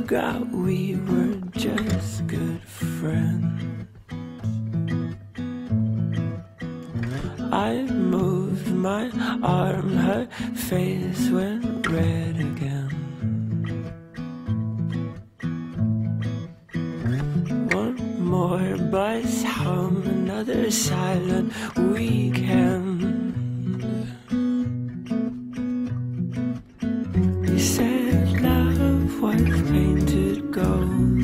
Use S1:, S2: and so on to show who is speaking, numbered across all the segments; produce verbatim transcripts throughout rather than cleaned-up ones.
S1: forgot we were just good friends. I moved my arm, her face went red again. One more bus home, another silent weekend. You said love was painted gold.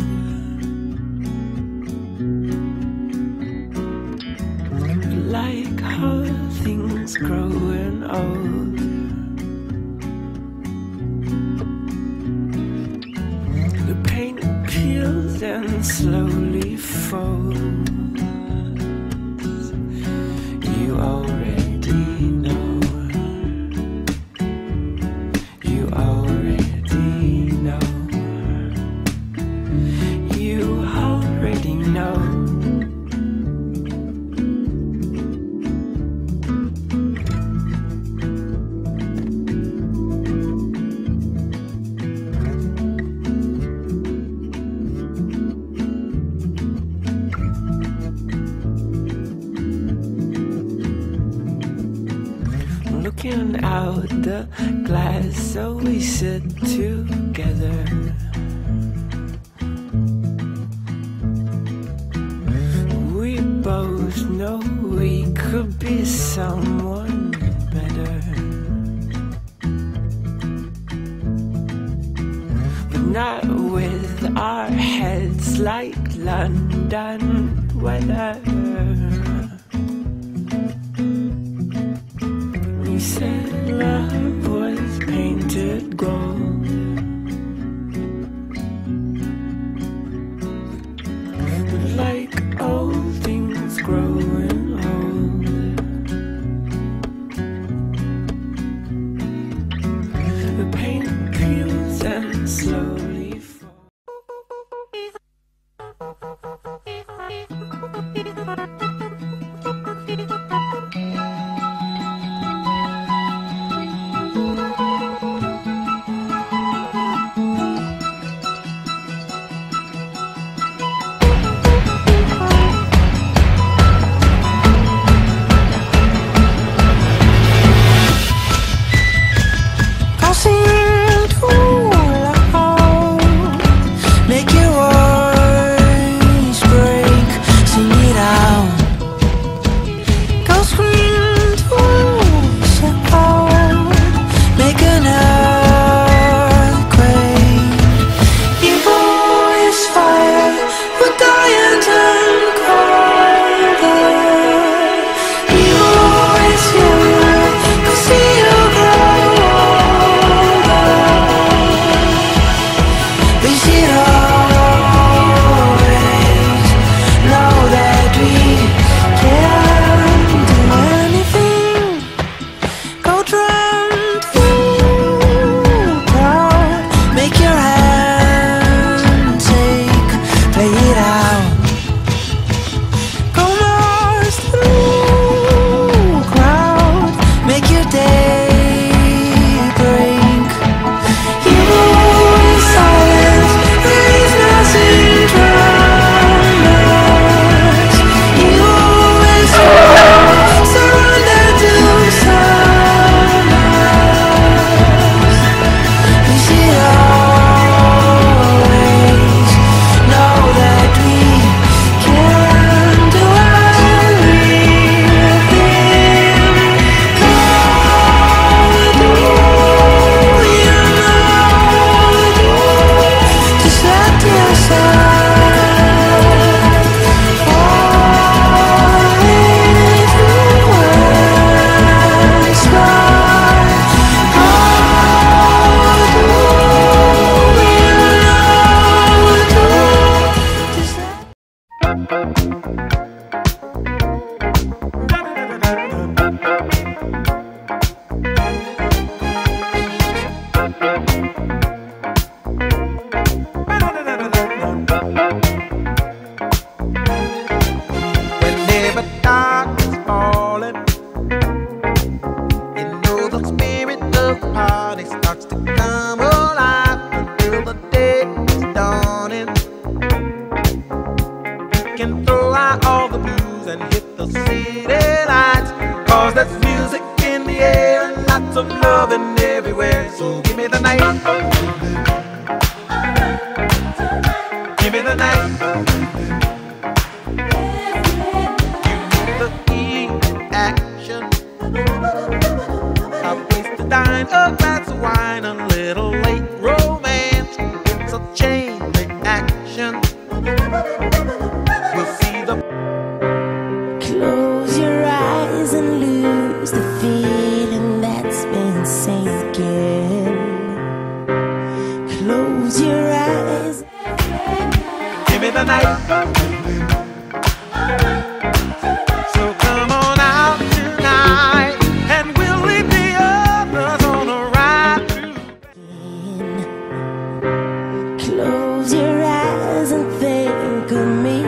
S1: Like how things growing old. The paint peels and slowly folds. You already know. You already know. You already know. Looking out the glass, so we sit together. We both know we could be someone better, but not with our heads like London weather. You said love was painted gold. Like old things growing old. The paint peels and slowly falls. your eyes.
S2: Give me the night. So come on out tonight, and we'll leave the others on a ride through.
S1: Close your eyes and think of me.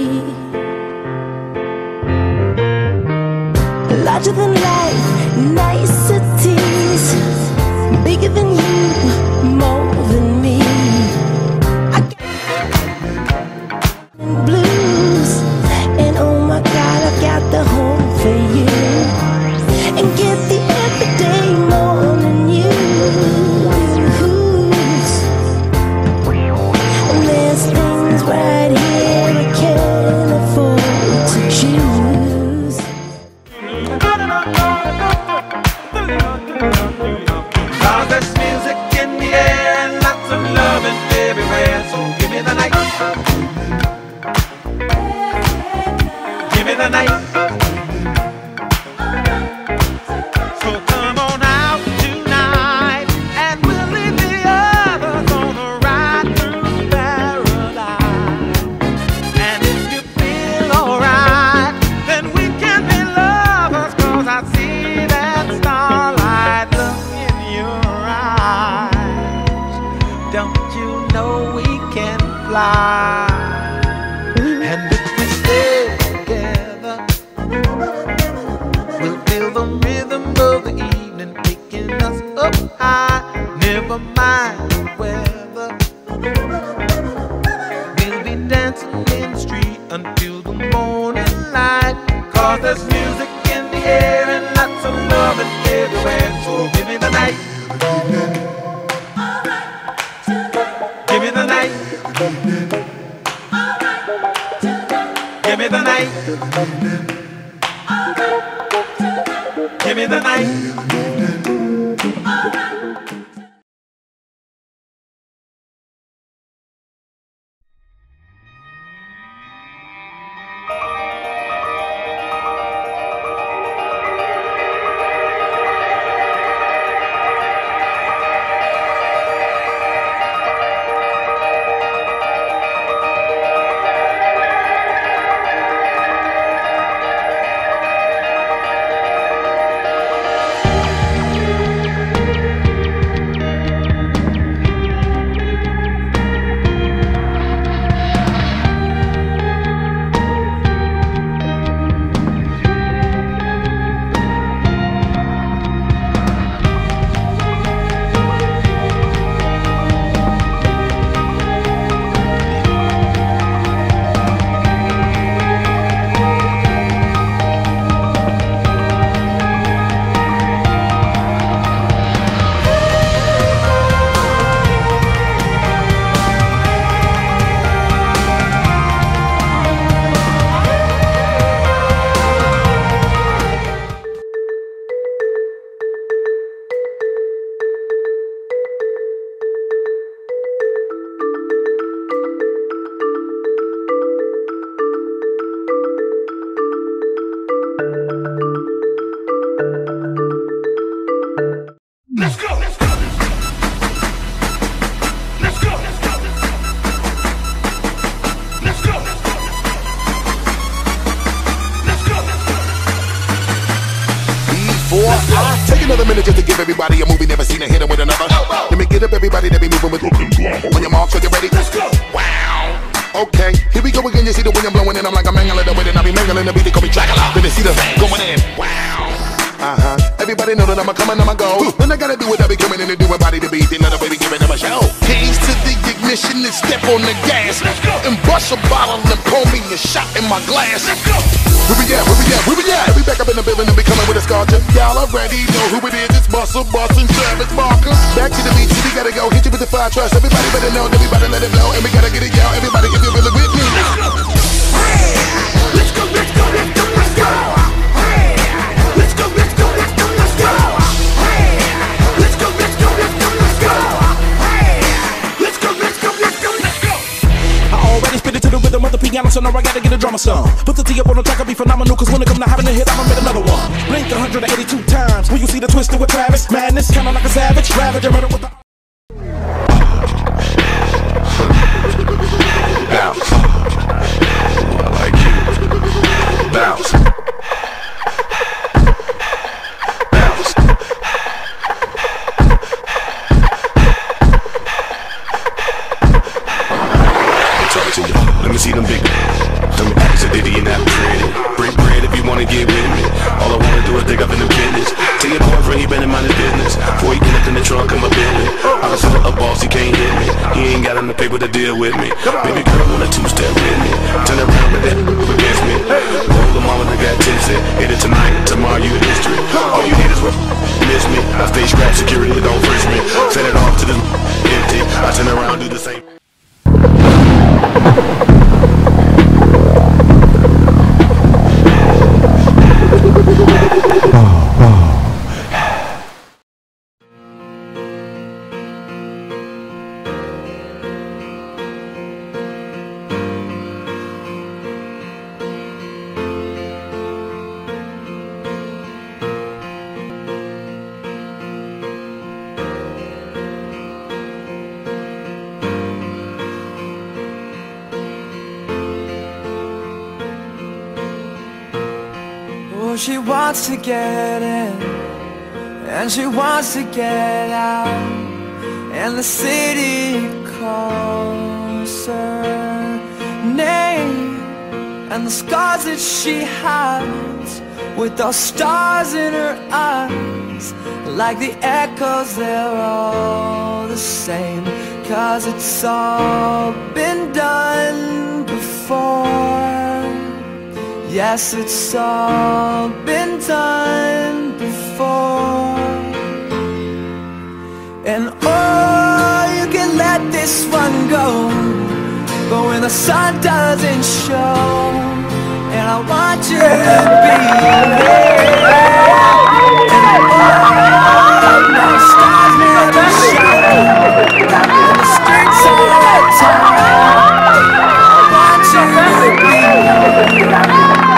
S1: Larger than life, niceties, bigger than you, more than me. I got blues, and oh my God, I've got the home for you, and get the everyday more than you. And there's things right here I can't afford to choose.
S2: Cause there's music in the air and lots of loving everywhere. So give me the night. Give me the night. So come on out tonight, and we'll leave the others on a ride through paradise. And if you feel alright, then we can be lovers, cause I see that starlight look in your eyes. Don't you know we can fly? And if we stay together, we'll feel the rhythm of the evening taking us up high. Never mind the weather, we'll be dancing in the street until the morning light. Cause there's music in the air and lots of loving everywhere. So give me the night. Give me the night. Give me the night. Give me the night. Let's go! Let's go! Let's go! Let's go! Let's go! Let's go!
S3: Before I take another minute just to give everybody a movie never seen a hit 'em with another. Let me get up everybody that be moving with. On your mark, so get ready. Let's go! Wow! Okay, here we go again. You see the wind blowing in. I'm like a mangling the wind, and I be mangling the beat. They call me Dracula. Then they see the going in. Wow! Uh-huh. Everybody know that I'ma come and I'ma go. When I gotta do it, I be coming in and doing body to beat. Then let a baby giving them a show. Keys to the ignition and step on the gas.
S2: Let's go.
S3: And bust a bottle and pour me a shot in my glass.
S2: Let's go.
S3: Where we at? Where we at? Where we at? We back up in the building and we coming with a sculpture. Y'all already know who it is. It's Muscle Boss and Travis Barker. Back to the beat, so we gotta go. Hit you with the fire trust. Everybody better know. Everybody let it blow. And we gotta get it, y'all. Everybody if you really with me.
S2: Let's go. Let's go. Let's go. Let's go. Let's go. Let's go. Let's go. Let's go. Let's go. Let's go. Let's go. Let's go. Let's go. Let's go. Let's go. Let's go. Let's go.
S4: I already spit it to the rhythm of the piano, so now I gotta get a drummer song. Put the T up on the track, I'll be phenomenal, cause when it come to having a hit, I'ma make another one. Blink one hundred eighty-two times, when you see the twister with Travis. Madness, kinda like a savage, ravage, murder with the
S5: see them big them packs of Diddy and that pretty. Break bread if you wanna get with me. All I wanna do is dig up in the business. Tell your boyfriend he better mind his business. Before he get up in the trunk of my Bentley, I'm still a boss, he can't hit me. He ain't got enough paper to deal with me. Baby girl want a two-step with me. Turn around with that against me. Roll the mama that got tipsy. Hit it tonight, tomorrow you in history. All you need is what miss me. I stay scrap security, don't frisk me. Set it off to the empty. I turn around, do the same.
S6: She wants to get in, and she wants to get out, and the city calls her name, and the scars that she has, with those stars in her eyes, like the echoes, they're all the same, 'cause it's all been done before. Yes, it's all been done before. And oh, you can let this one go, but when the sun doesn't show, and I want you to be here, and oh, no stars never shine, and the streets are tired, I want you to be here.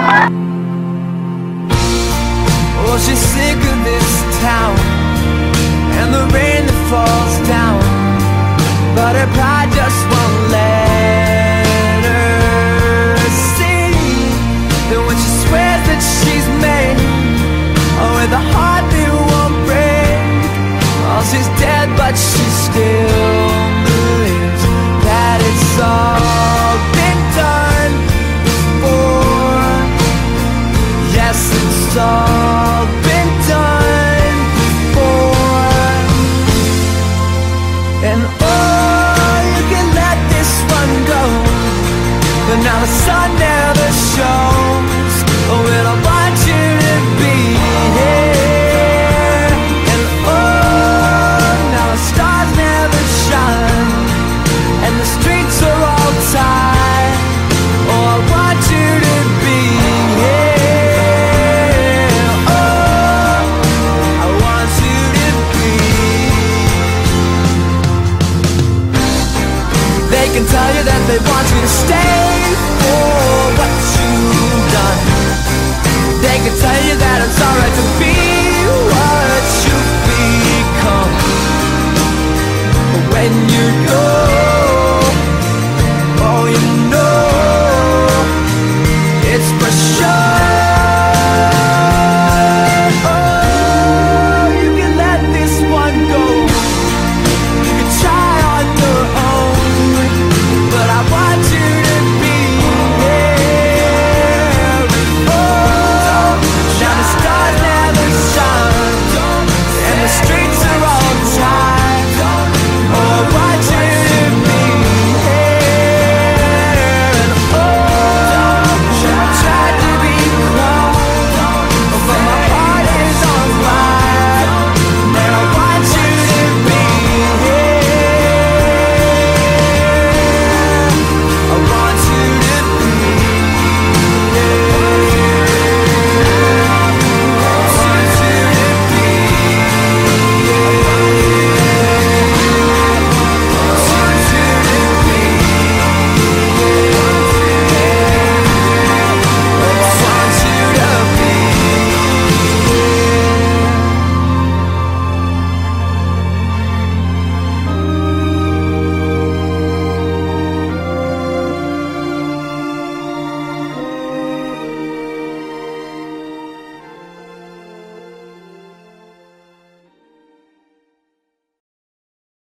S6: Oh, she's sick of this town and the rain that falls down, but her pride just won't let her see that when she swears that she's made, oh, with a heart that won't break, oh, she's dead but she still believes that it's all been done before. Yes, it's all been done before. And oh, you can let this one go, but now the sun never shows. Oh, and I want you to be here. And oh, now the stars never shine, and the streets are all tired. Oh, I want you to be here. Oh, I want you to be. They can tell you that they want you to stay for what you've done. They can tell you that it's alright to be what you've become. But when you're gone,